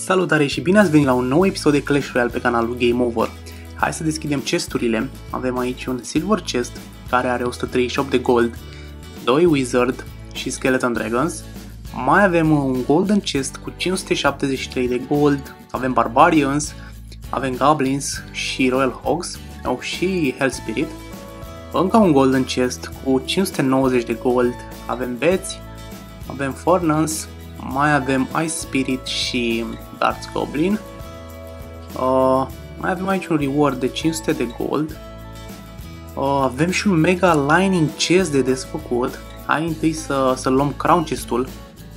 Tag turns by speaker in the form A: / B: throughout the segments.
A: Salutare și bine ați venit la un nou episod de Clash Royale pe canalul Game Over. Hai să deschidem chesturile. Avem aici un Silver Chest care are 138 de gold, 2 Wizard și Skeleton Dragons. Mai avem un Golden Chest cu 573 de gold, avem Barbarians, avem Goblins și Royal Hogs, și Hell Spirit. Încă un Golden Chest cu 590 de gold, avem Beți, avem Furnace, mai avem Ice Spirit și Darts Goblin. Mai avem aici un reward de 500 de gold. Avem și un Mega Lining Chest de desfăcut. Hai întâi să luăm Crown Chest-ul.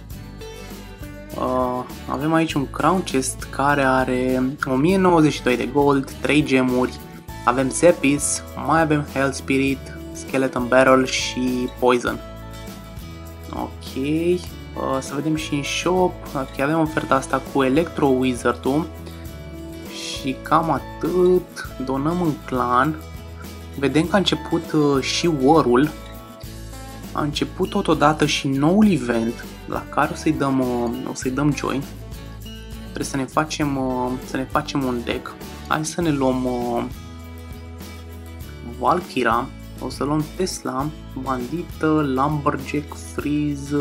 A: Avem aici un Crown Chest care are 1092 de gold, 3 gemuri. Avem Zepis, mai avem Hell Spirit, Skeleton Barrel și Poison. Ok, să vedem și în shop. Ok, avem oferta asta cu Electro Wizard-ul. Și cam atât. Donăm în clan. Vedem că a început și war-ul. A început totodată și noul event la care o să-i dăm join. Trebuie să ne facem un deck. Hai să ne luăm Valkyra. O să luăm Tesla, Bandită, Lumberjack, Freeze.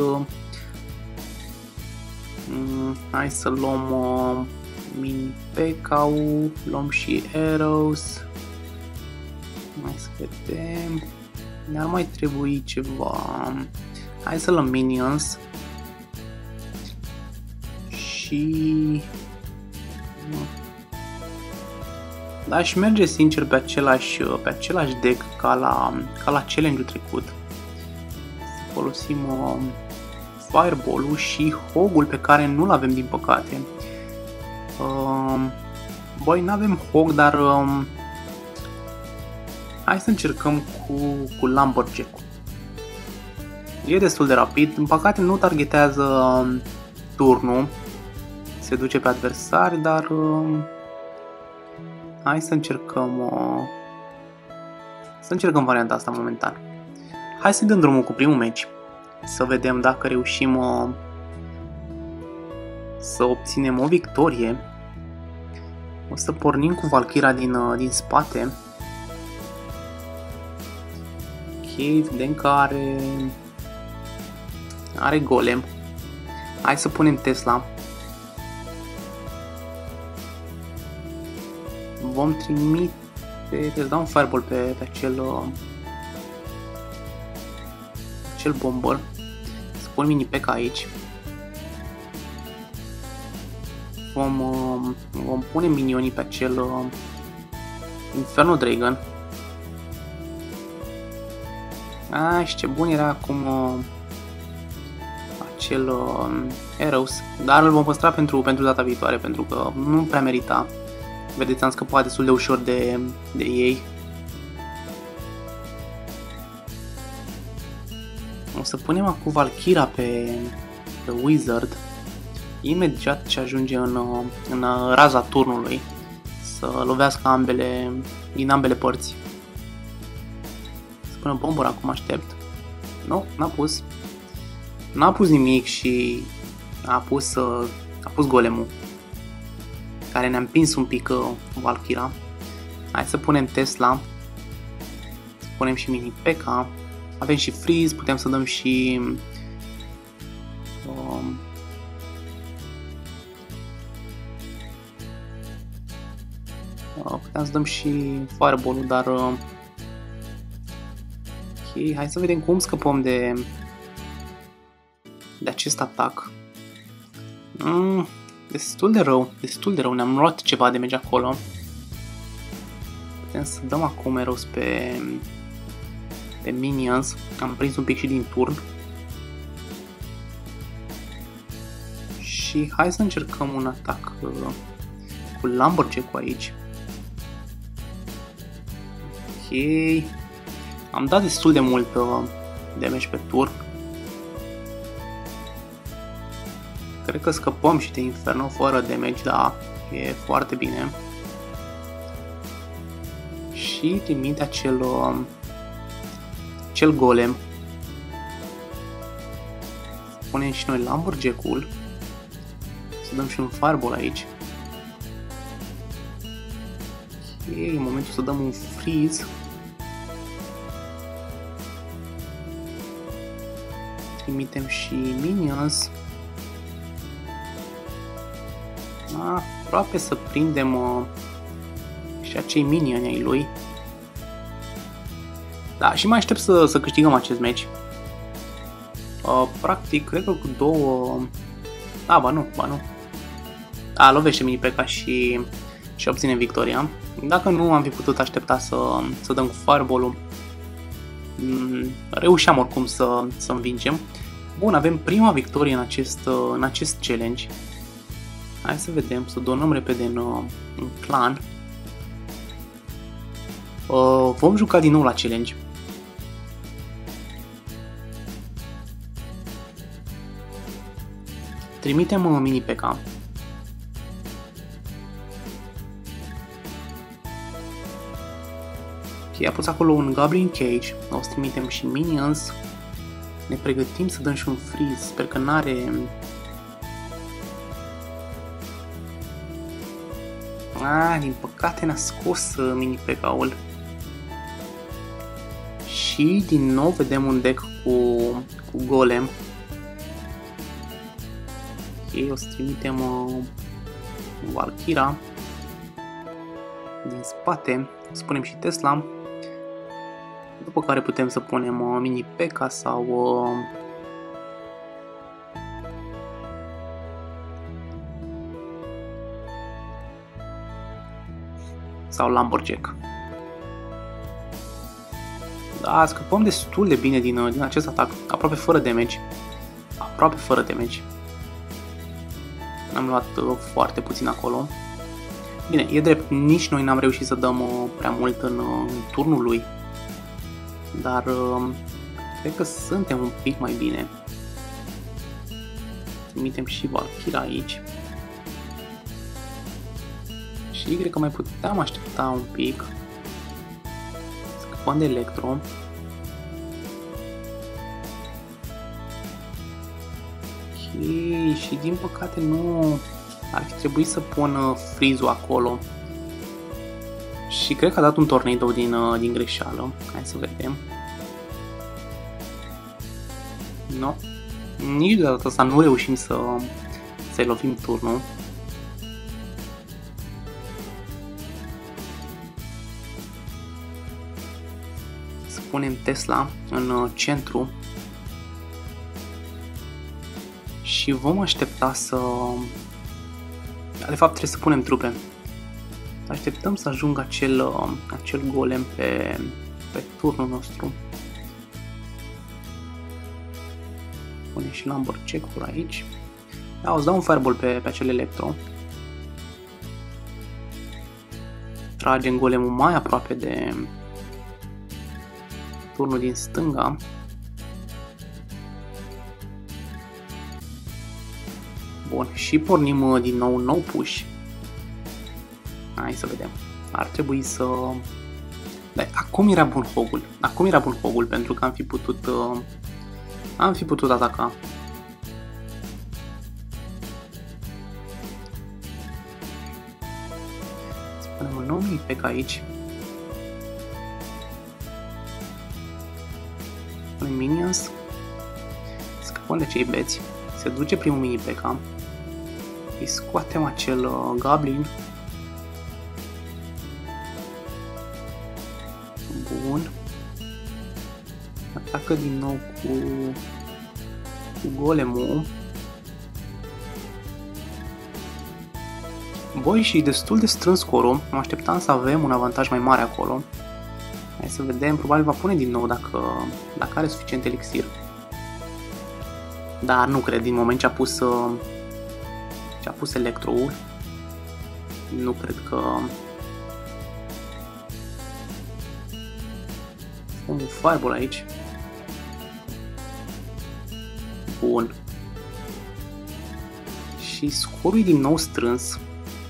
A: Hai să luăm Mini P.K.U. Luăm și Arrows. Hai să vedem. Ne-ar mai trebui ceva. Hai să luăm Minions. Și... Da, și merge sincer pe același deck ca la challenge-ul trecut. Să folosim Fireball-ul și Hog-ul pe care nu-l avem din păcate. Băi, n-avem Hog, dar hai să încercăm cu Lumberjack-ul. E destul de rapid, în păcate nu targetează turnul, se duce pe adversari, dar hai să încercăm varianta asta momentan. Hai să dăm drumul cu primul match, să vedem dacă reușim să obținem o victorie. O să pornim cu Valkyra din spate. Ok, vedem că are golem. Hai să punem Tesla. Vom trimite, să dau un fireball pe acel bomber. Să pun mini P.K. aici. Vom pune minionii pe acel Inferno Dragon. Și ce bun era acum acel Arrows, dar îl vom păstra pentru data viitoare, pentru că nu prea merita. Vedeți, am scăpat destul de ușor de ei. O să punem acum Valkyra pe Wizard. Imediat ce ajunge în raza turnului, să lovească din ambele părți. Să pună bomber acum, aștept. Nu, n-a pus nimic și a pus golemul, care ne-a împins un pic Valkyra. Hai să punem Tesla. Să punem și mini P.K. Avem și Freeze, putem să dăm și putem să dăm și Fireball-ul, dar ok, hai să vedem cum scăpăm de acest atac. Destul de rău, ne-am luat ceva damage acolo. Putem să dăm acum Arrows pe Minions. Am prins un pic și din turn. Și hai să încercăm un atac cu Lumberjack-ul aici. Ok. Am dat destul de mult damage pe turn. Cred că scăpăm și de Inferno fără damage, da, e foarte bine. Și trimite acel golem. Punem și noi Lumberjack-ul. Să dăm și un fireball aici. Ok, e momentul să dăm un freeze. Trimitem și minions. Aproape să prindem și acei minioni ai lui. Da, și mai aștept să câștigăm acest match. Practic, cred că cu două... ba nu. Lovește mini P.E.K.K.A și obținem victoria. Dacă nu am fi putut aștepta să dăm cu fireball-ul, reușeam oricum să învingem. Bun, avem prima victorie în acest challenge. Hai să vedem, să donăm repede în clan. Vom juca din nou la challenge. Trimitem mini P.E.K.K.A. Ok, a pus acolo un Goblin Cage. O să trimitem și minions. Ne pregătim să dăm și un freeze. Sper că n-are... din păcate n-a scos mini P.E.K.K.A-ul. Și din nou vedem un deck cu golem. Ok, o să trimitem Valkyra din spate, să punem și Tesla, după care putem să punem mini P.E.K.K.A sau Lumberjack. Da, scăpăm destul de bine din acest atac, aproape fără damage. Am luat foarte puțin acolo. Bine, e drept, nici noi n-am reușit să dăm prea mult în turnul lui. Dar cred că suntem un pic mai bine. Trimitem și Valkyra aici. Și cred că mai puteam aștepta un pic. Scăpăm de Electro. Și din păcate nu ar fi trebuit să pun freeze-ul acolo. Și cred că a dat un tornado din greșeală. Hai să vedem. No. Nici de data asta nu reușim să-i lovim turnul. Să punem Tesla în centru. Și vom aștepta să... De fapt trebuie să punem trupe. Așteptăm să ajungă acel golem pe turnul nostru. Punem și Lumberjack-ul aici. Da, o să dau un fireball pe acel Electro. Tragem golemul mai aproape de turnul din stânga. Bun, și pornim din nou un nou push. Hai să vedem. Ar trebui să... Da, acum era bun hogul. Acum era bun hogul pentru că am fi putut ataca. Să punem un nou mini P.E.K.K.A aici. Punem minions. Scăpăm de cei beți. Se duce primul mini P.E.K.K.A. Îi scoatem acel Goblin. Bun. Atacă din nou cu golemul. Băi, și destul de strâns scorul. Mă așteptam să avem un avantaj mai mare acolo. Hai să vedem, probabil va pune din nou dacă are suficient elixir. Dar nu cred, din moment ce a pus Electro-ul. Nu cred că... Un fireball aici. Bun. Și scorul e din nou strâns.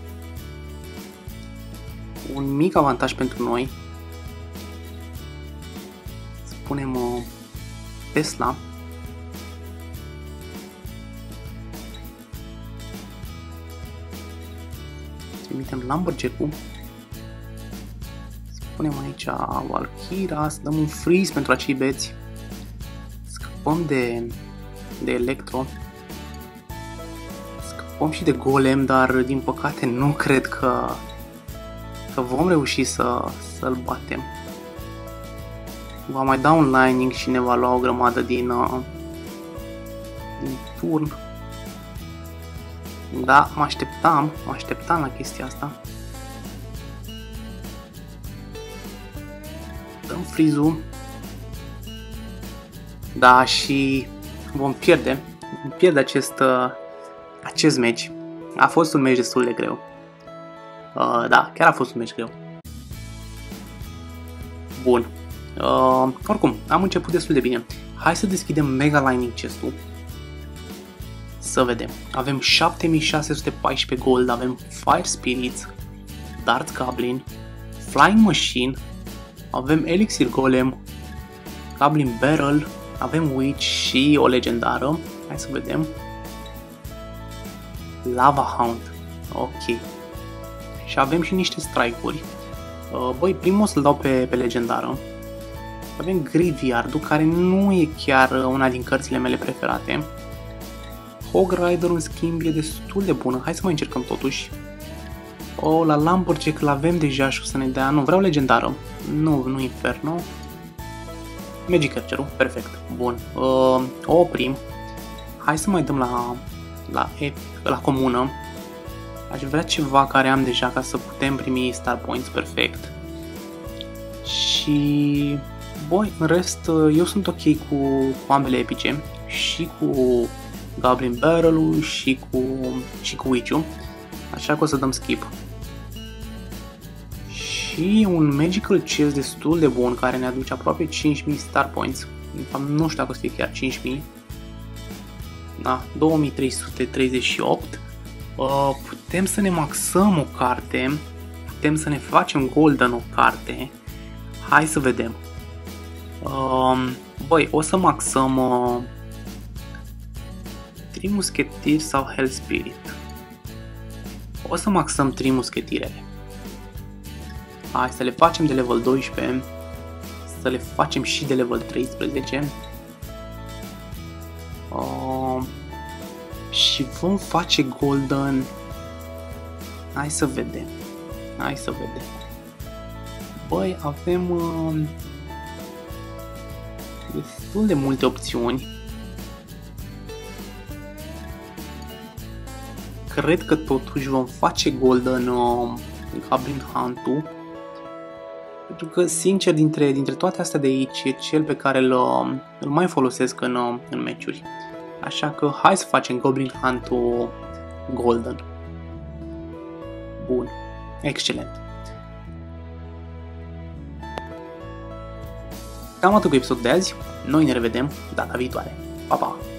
A: Un mic avantaj pentru noi. Să punem Tesla. Trimitem Lumberjack-ul. Punem aici Valkyra, să dăm un freeze pentru acei beți. Scăpăm de Electro. Scăpăm și de Golem, dar din păcate nu cred că vom reuși să-l batem. Va mai da un Lightning și ne va lua o grămadă din turn. Da, mă așteptam la chestia asta. Dăm freeze-ul. Da, și vom pierde acest match. A fost un match destul de greu. Da, chiar a fost un match greu. Bun. Oricum, am început destul de bine. Hai să deschidem Mega Lightning chest-ul. Să vedem. Avem 7614 gold, avem Fire Spirits, Dart Goblin, Flying Machine, avem Elixir Golem, Goblin Barrel, avem Witch și o legendară. Hai să vedem. Lava Hound. Ok. Și avem și niște strike-uri. Băi, primul o să-l dau pe legendară. Avem Graveyard-ul, care nu e chiar una din cărțile mele preferate. Hog Rider, în schimb, e destul de bună. Hai să mai încercăm totuși. La Lumberjack l-avem deja și o să ne dea... Nu, vreau legendară. Nu Inferno. Magic Catcher-ul, perfect. Bun. O oprim. Hai să mai dăm la comună. Aș vrea ceva care am deja ca să putem primi Star Points, perfect. Și... Băi, în rest, eu sunt ok cu ambele epice. Și cu Goblin Barrel-ul și cu Witch-ul. Așa că o să dăm skip. Și un Magical Chest destul de bun, care ne aduce aproape 5000 Star Points. Nu știu dacă o să fie chiar 5000. Da, 2338. Putem să ne maxăm o carte. Putem să ne facem golden o carte. Hai să vedem. Băi, o să maxăm 3 muschetiri sau Hell Spirit. O să maxăm 3 muschetirele. Hai să le facem de level 12. Să le facem și de level 13. Și vom face golden. Hai să vedem. Băi, avem destul de multe opțiuni. Cred că totuși vom face golden Goblin Hunt-ul. Pentru că, sincer, dintre toate astea de aici e cel pe care îl mai folosesc în meciuri. Așa că hai să facem Goblin Hunt-ul golden. Bun. Excelent. Cam atât cu episodul de azi. Noi ne revedem data viitoare. Pa, pa!